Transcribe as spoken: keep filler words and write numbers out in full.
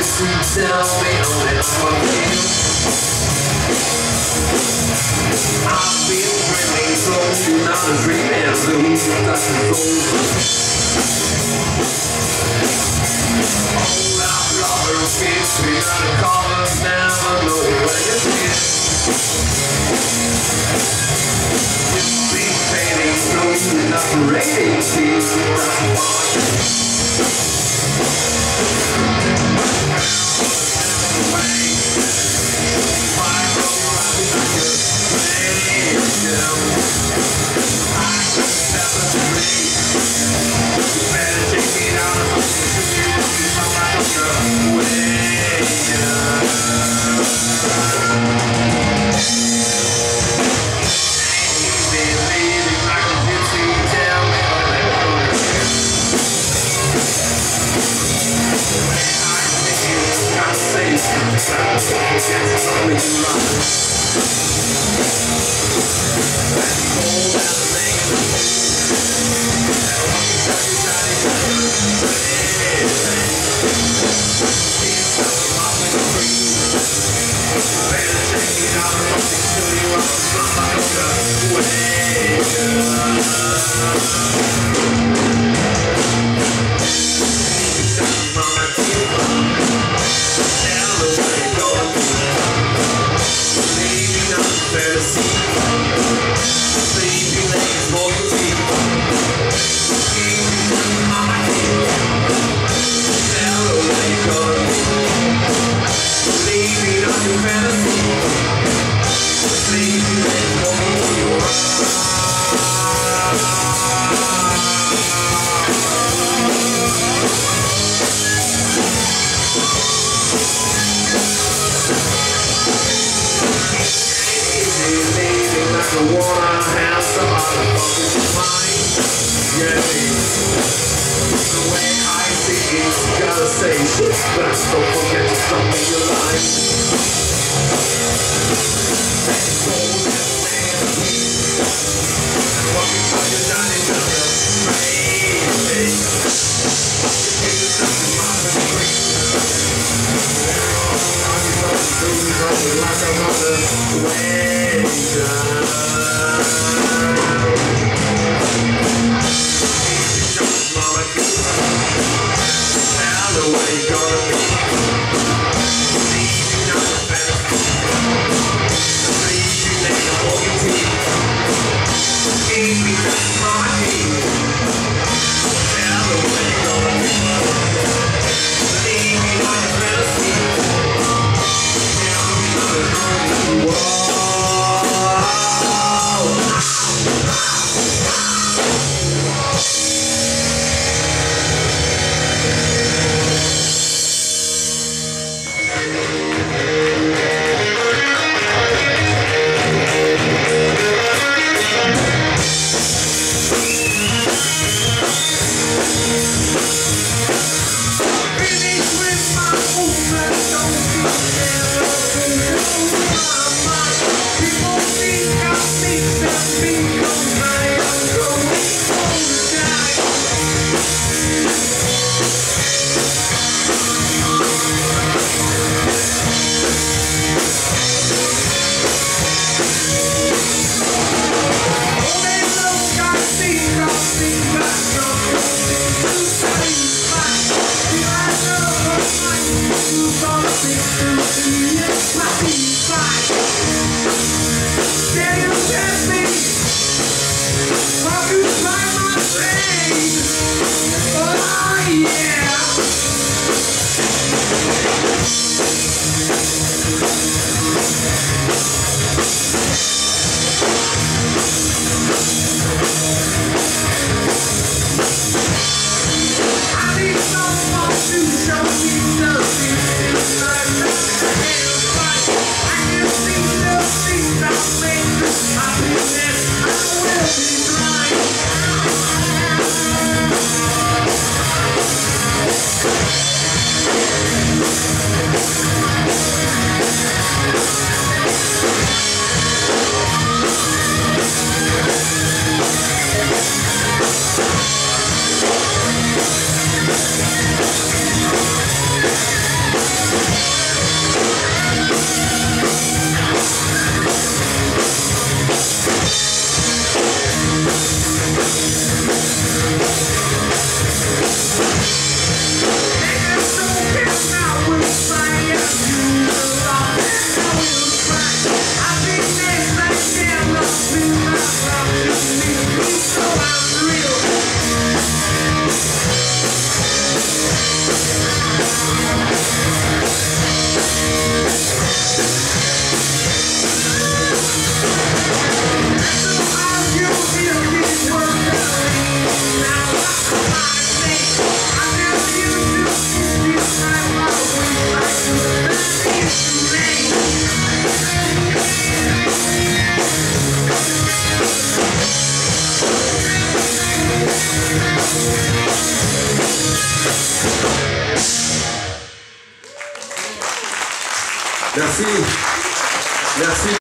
Tell me only how I feel. I've been dreaming so now the dream and lose that control. All our lovers kiss me on the colors, never know where you sit. You've been fading through not rating tears, that's why. I wanna have some other fucking mind. Yeah, the way I see it, you gotta say shit, but don't forget to stop me your line. That's all that man. Fucking fucking done it, done it. Crazy. You do something out of the street. I'm like another way down. Show me nothing, it's like nothing. Merci. Merci.